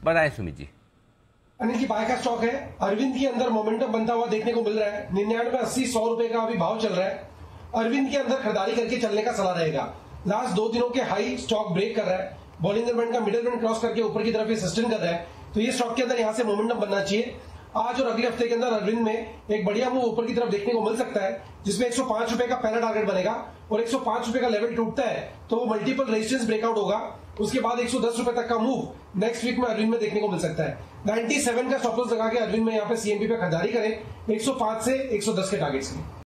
बताएं सुमित जी। अनिल जी, बाय का स्टॉक है। अरविंद के अंदर मोमेंटम बनता हुआ देखने को मिल रहा है। 99, 80, 100 रुपए का अभी भाव चल रहा है। अरविंद के अंदर खरीदारी करके चलने का सलाह रहेगा। लास्ट 2 दिनों के हाई स्टॉक ब्रेक कर रहा है। बॉलिंगर बैंड का मिडिल बैंड क्रॉस करके ऊपर की तरफ ये सस्टेन कर रहा है, तो ये स्टॉक के अंदर यहां से मोमेंटम बनना चाहिए। आज और अगले हफ्ते के अंदर अरविंद में एक बढ़िया मूव ऊपर की तरफ देखने को मिल सकता है, जिसमें 105 रुपए का पहला टारगेट बनेगा और 105 रुपए का लेवल टूटता है तो वो मल्टीपल रेजिस्टेंस ब्रेकआउट होगा। उसके बाद 110 रुपए तक का मूव नेक्स्ट वीक में अरविंद में देखने को मिल सकता है। 97 का स्टॉप लॉस लगा के अरविंद में यहाँ पे सीएमपी पे खरीदारी करें 105 से 110 के टारगेट्स की।